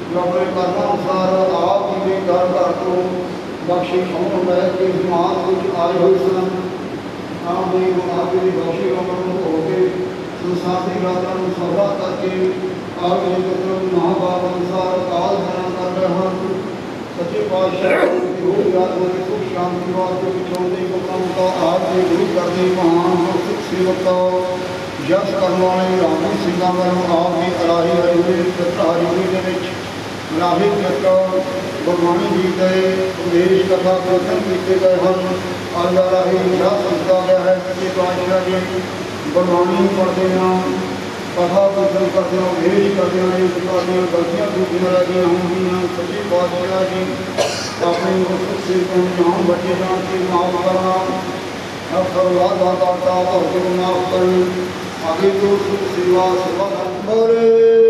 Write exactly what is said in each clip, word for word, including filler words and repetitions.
जो अपने कर्मानुसार आप जी के घर घर को बख्शी हों लै के समाज कुछ आए हुए सन आप जी आपकी बख्शी होकर होके संसार की यात्रा में सौदा करके आप जी के महाभारत अनुसार काल धरण कर रहे हैं सच्चे पातशाह सुख शांति वास्ते पिछोड़ने को काम का आप जी गुरु करने महान सुख सेवक का यश करने वाले रामी सिंह वालों आप जी अराही हरी हरी के राही चक्र गुरबाणी जी गए उपदेश कथा कीर्तन किए गए हैं अज राही यह सीखा गया है सच्चे पातशाह जी गुरबाणी पढ़ते हैं कथा कीर्तन करते हैं उपदेश करते हैं इस प्रकार गलतियाँ दूसरी लगी होंगी सच्चे पातशाह जी अपने मुख से जहाँ बचे जान के माफ करना अब सर्वाद दाता भक्ति को माफ करनी आगे तो सुख सेवा सेवा बोले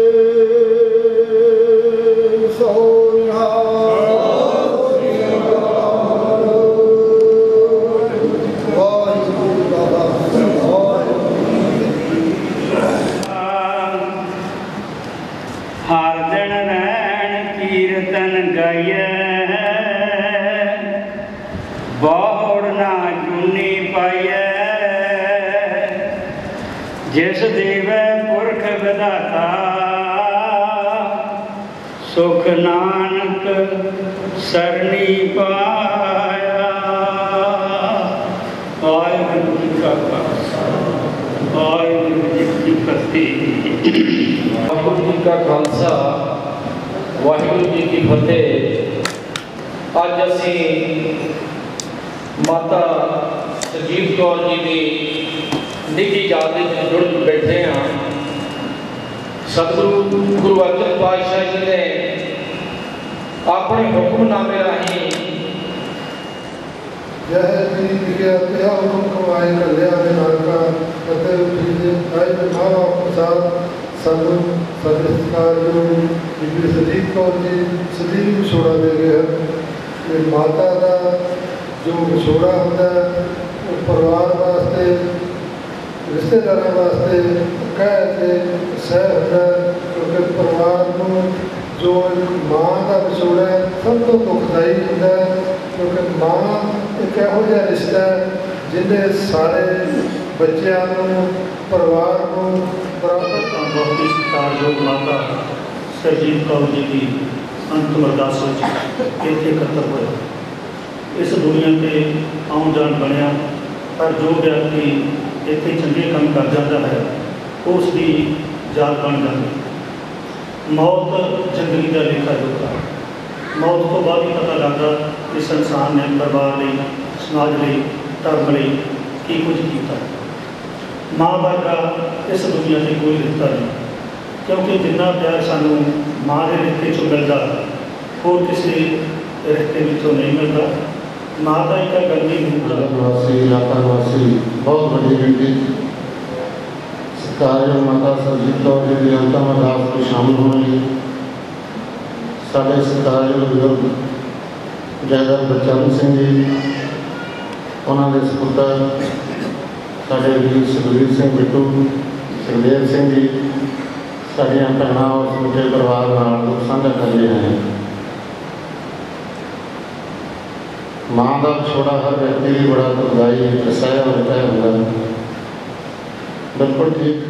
सोनिया हर दिन नैन कीर्तन गाय बहुड़ ना चुनी पाइय जिस देव पुरख विधाता सुख नानक सरनी पाया। वाहिगुरू जी का खालसा वाहिगुरू जी की फतेह। वाहिगुरू जी का खालसा वाहिगुरू जी की फतेह। अज असी माता सरजीत कौर जी की निजी याद में जुड़ बैठे हाँ। सतगुरु गुरु अर्जन पातशाह जी ने अपने हुक्मनामे राही यह जी लिखिया त्या हुक्म कमाए कल्या ने नानका कते उठीजे आए माँ बाप के साथ सतगुरु सत्कार जो बीबी सरजीत कौर जी सदी विछोड़ा दे गए हैं। माता का जो विछोड़ा होता है वो परिवार वास्ते रिश्तेदारों वास्ते कह के सह होता है क्योंकि परिवार को जो एक माँ का विछोड़ा है सब तो दुखदाई होता है क्योंकि माँ एक यहो जिहा रिश्ता है जिन्हें सारे बच्चों को परिवार को बराबर बहुत ही सत्कारयोग माता सरजीत कौर जी की अंतिम अरदास इतने इकट्ठा होया। इस दुनिया के आउन जान बनया पर जो व्यक्ति इतने चंगे काम कर जाता है उसकी जात बन जाती। मौत जिंदगी का लेखा जोखा मौत तो बाद ही पता लगता कि संसार ने परिवार लिए समाज लिए धर्म लिए की कुछ किया। माँ वर्गा इस दुनिया से कोई रिश्ता नहीं क्योंकि जिन्ना प्यार सानू माँ के रिश्ते चो मिलता होर किसी रिश्ते में नहीं मिलता। माँ का एक गंदी वासी इलाका वासी बहुत बड़ी गिनती सत्कारयोग माता सरजीत कौर जी की अंतिम अरदास में शामिल होने साढ़े सत्कारयोग बुजुर्ग जयदर बचन सिंह जी उन्होंने सपुत्र साढ़े वीर सुखबीर सिंह बिट्टू सुखदेव सिंह जी साड़ियाँ भैन और समूचे परिवार नाल दुख साझा कर रहे हैं। माँ का विछोड़ा हर व्यक्ति भी बड़ा दुखदाई सहया और तय होगा। बिल्कुल ठीक।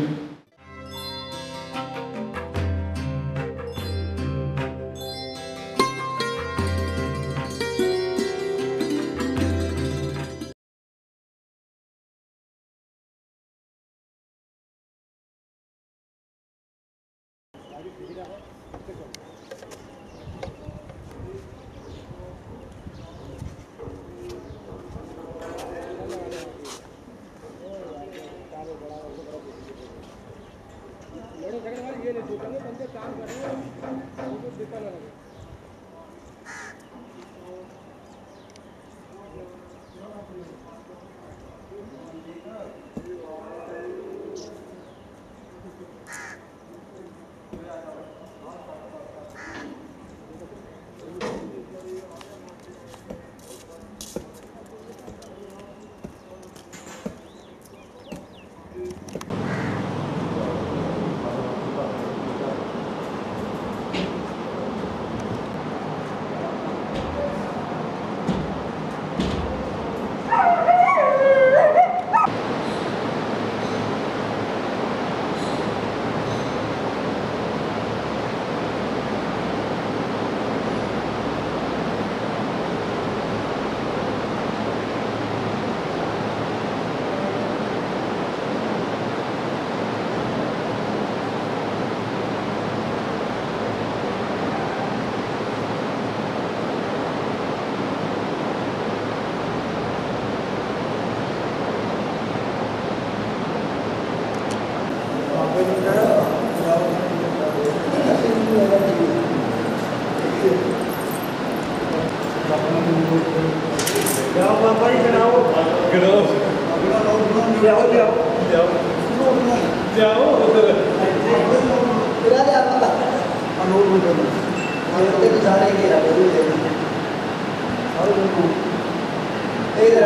जाओ उधर तेरा ले आता था अनोट में तो और ते जाने के यार वो ले और वो इधर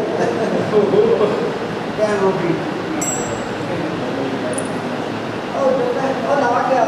क्या नोटी और और लगा क्या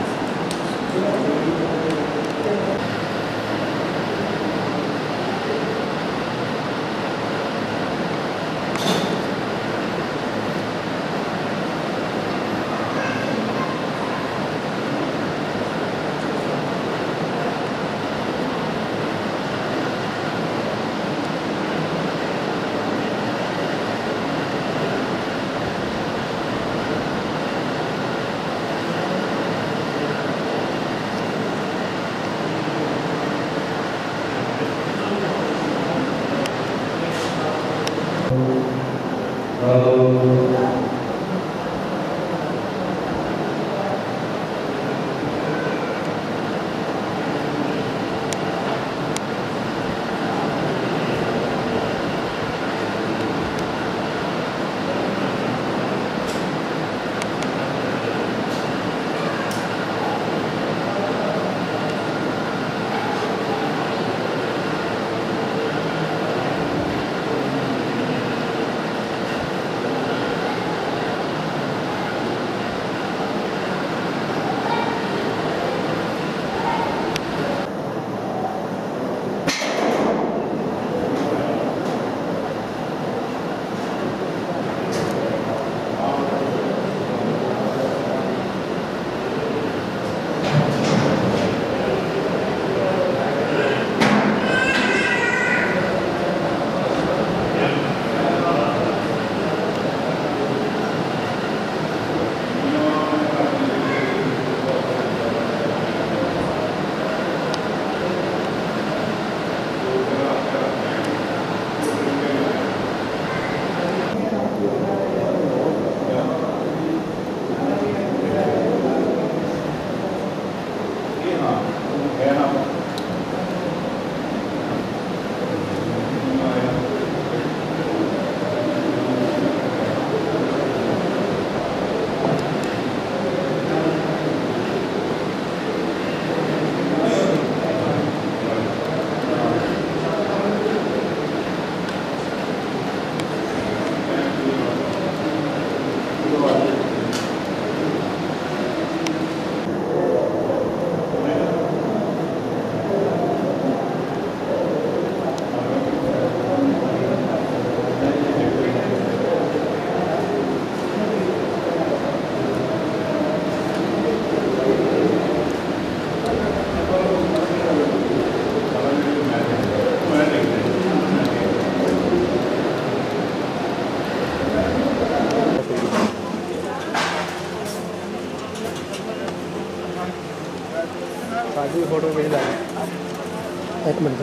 फोटो भेज एक मिनट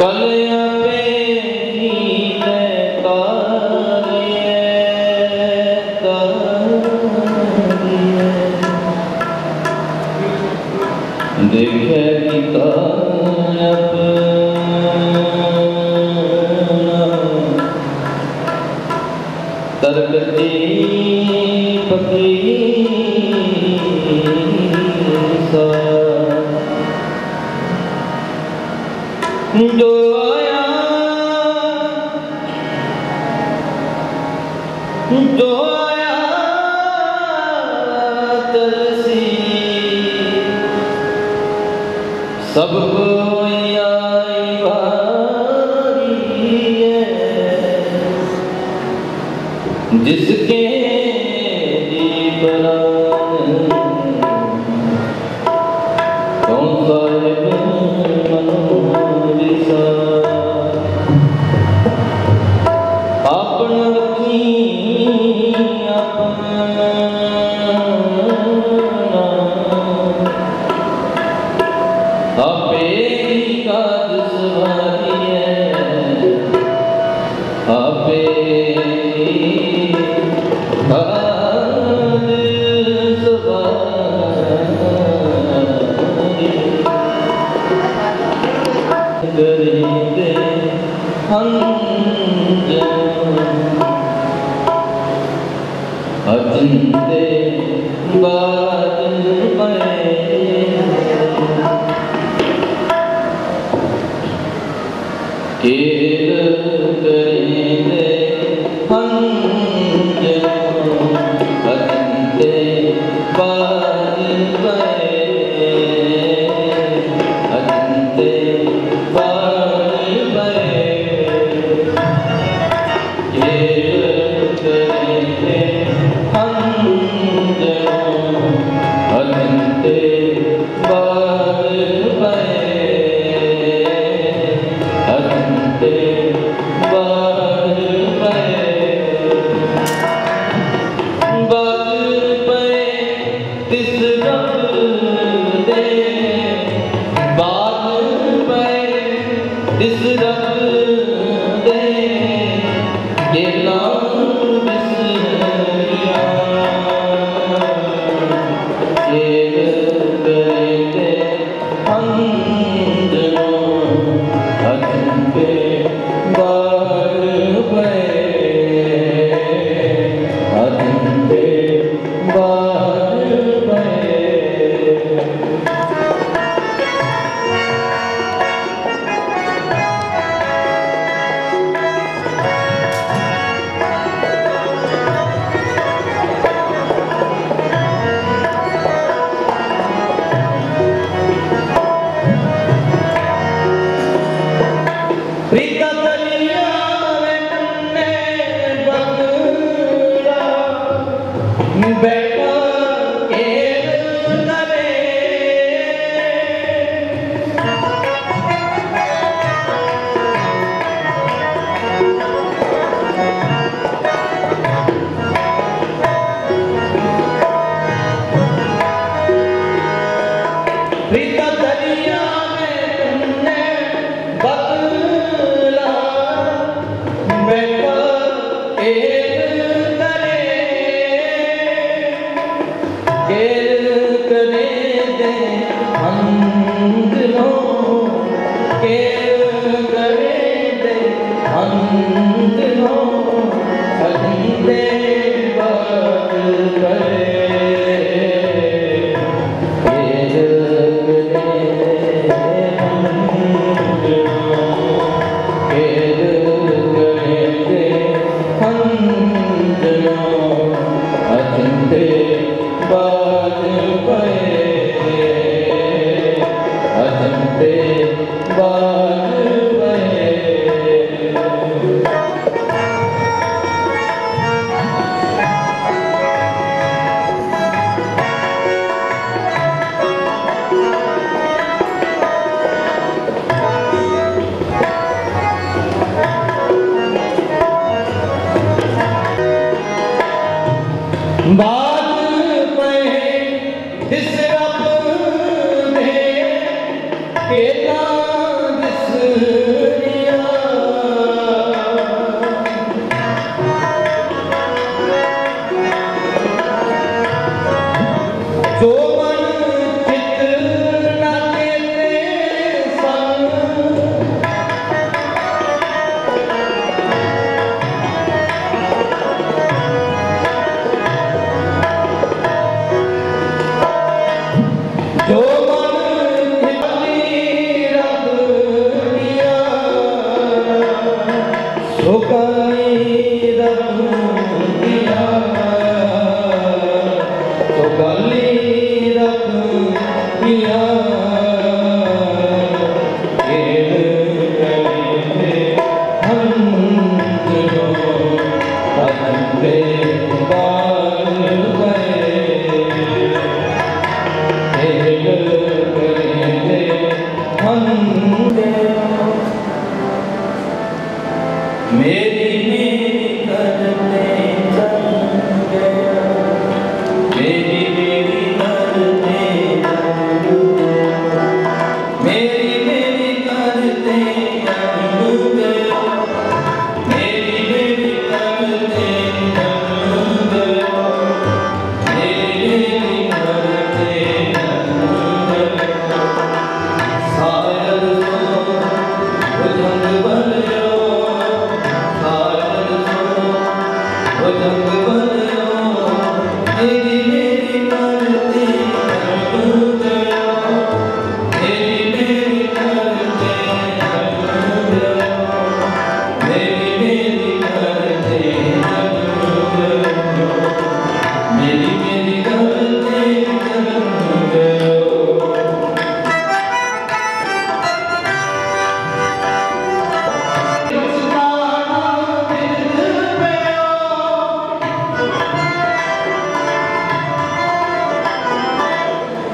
केला दिस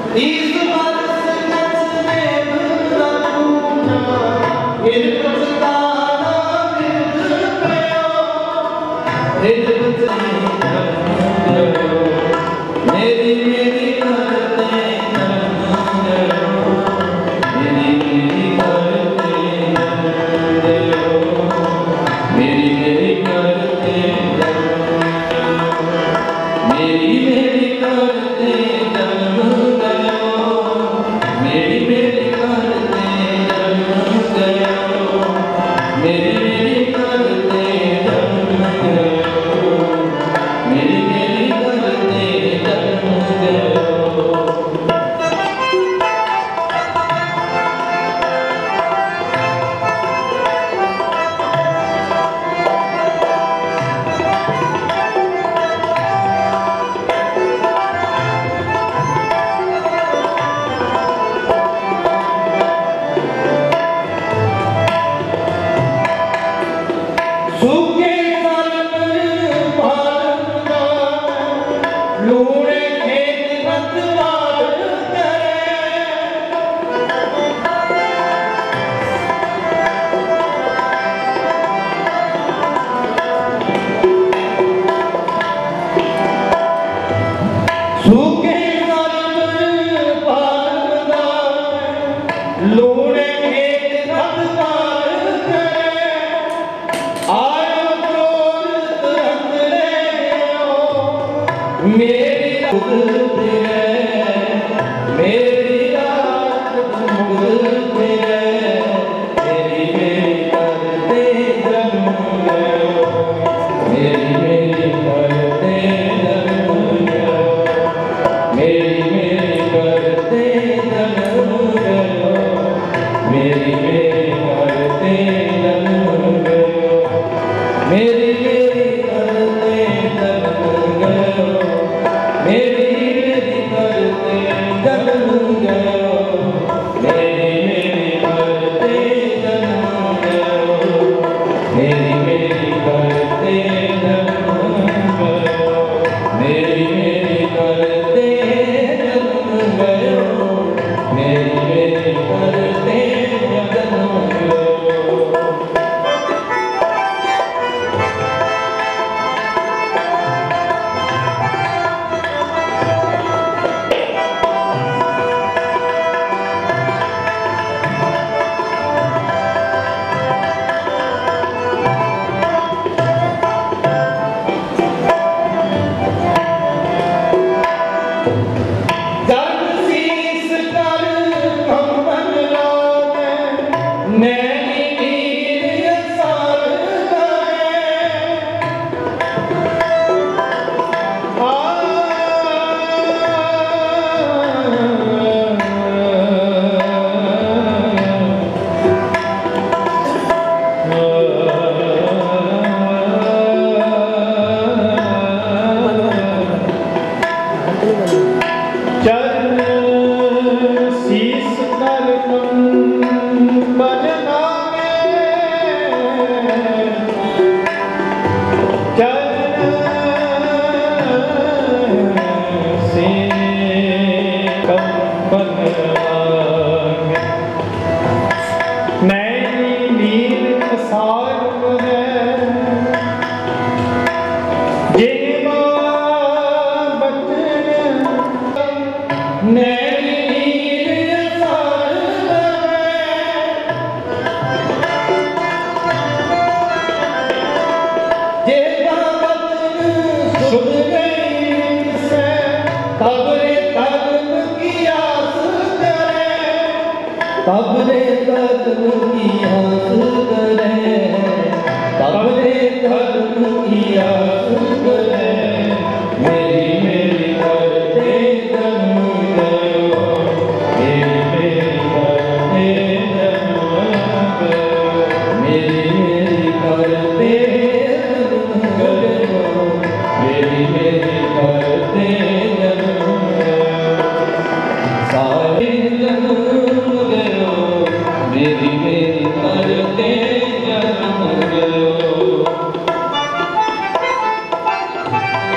मेरी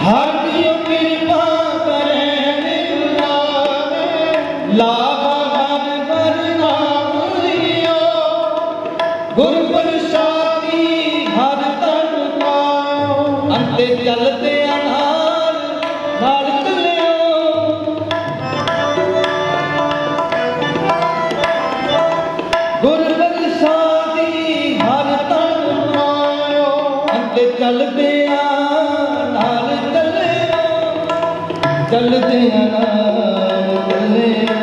हर दियो कृपा करे लावा हर बर नाम लियो गुर प्रसादी हर तन पायो अंते चलते अनार नाल चलियो गुर प्रसादी हर तन पायो अंते चलते नाल चलियो चलते नाल चलियो